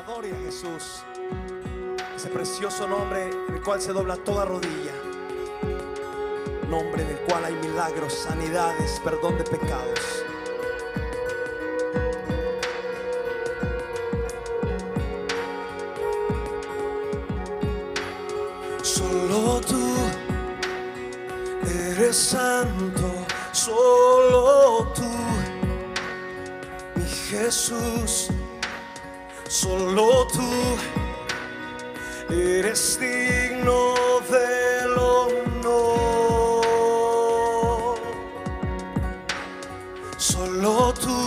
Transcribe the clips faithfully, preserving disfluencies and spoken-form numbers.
Adore a Jesús, ese precioso nombre en el cual se dobla toda rodilla, nombre en el cual hay milagros, sanidades, perdón de pecados. Solo tú eres santo, solo tú, mi Jesús. Solo tú eres digno del honor. Solo tú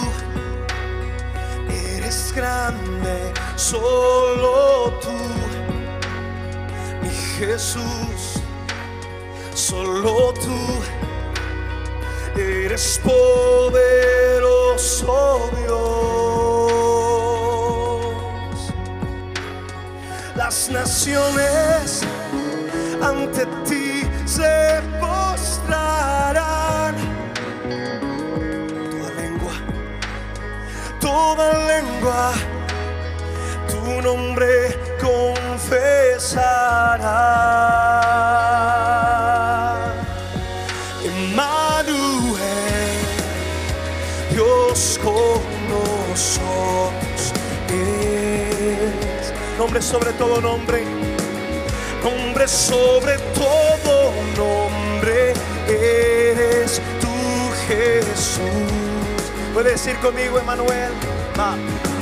eres grande, solo tú, mi Jesús. Solo tú eres poderoso, Dios. Las naciones ante ti se postrarán. Toda lengua, toda lengua, tu nombre confesará. Emmanuel, Dios con nosotros es. Nombre sobre todo nombre, nombre sobre todo nombre, eres tú, Jesús. Puede decir conmigo, Emmanuel. Va.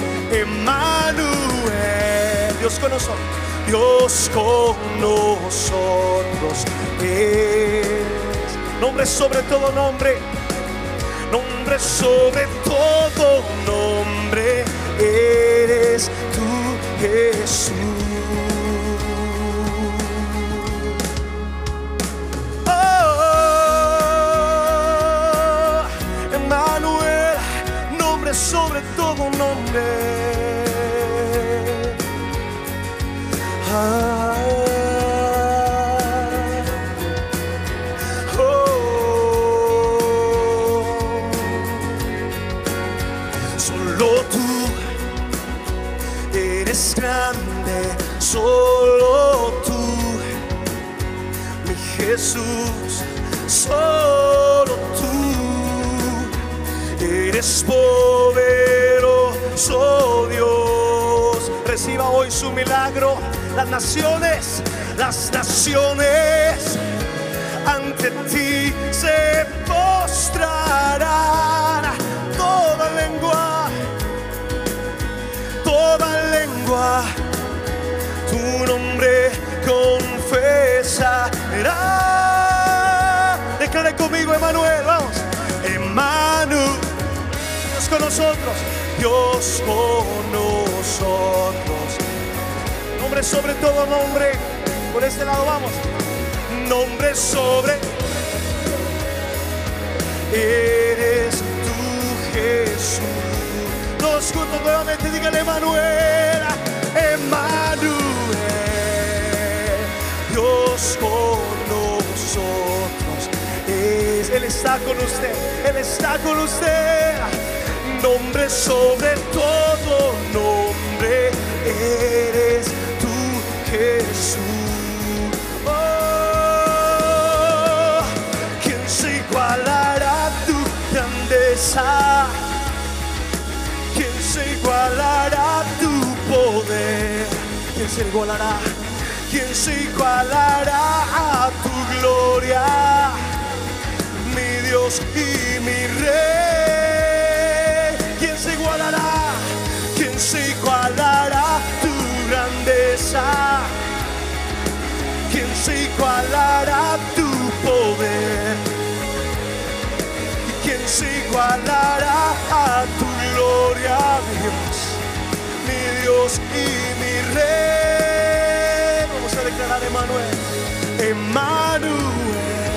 Emmanuel, Dios con nosotros, Dios con nosotros es. Nombre sobre todo nombre, nombre sobre todo nombre, eres tú, Jesús. Oh, Emmanuel, nombre sobre todo nombre. Ah, oh, solo tú eres grande, solo tú, mi Jesús. Solo tú eres poderoso, Dios. Reciba hoy su milagro. Las naciones, las naciones ante ti se postrarán. Toda lengua, toda lengua, tu nombre confesará. Declare conmigo, Emmanuel, vamos. Emmanuel, Dios con nosotros, Dios con nosotros. Nombre sobre todo nombre. Por este lado vamos. Nombre sobre. Eres tú, Jesús. Todos juntos nuevamente, dígale, Emmanuel. Emmanuel, Dios con nosotros es. Él está con usted, Él está con usted. Nombre sobre todo nombre, eres tú, Jesús. Oh, ¿quién se igualará a tu grandeza? ¿Quién se igualará a tu poder? ¿Quién se igualará? ¿Quién se igualará a tu gloria? Mi Dios y mi Rey. ¿Quién se igualará? ¿Quién se igualará a tu grandeza? ¿Quién se igualará a tu poder? ¿Quién se igualará a tu gloria, Dios? Mi Dios y mi Rey. Vamos a declarar, Emmanuel. Emmanuel,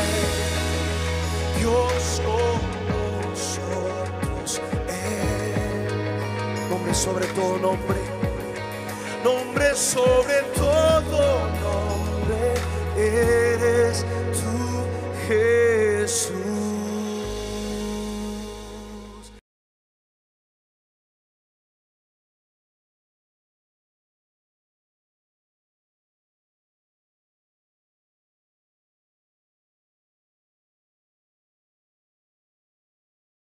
Dios con nosotros es. Nombre sobre todo nombre, nombre sobre todo nombre, eres tú, Jesús.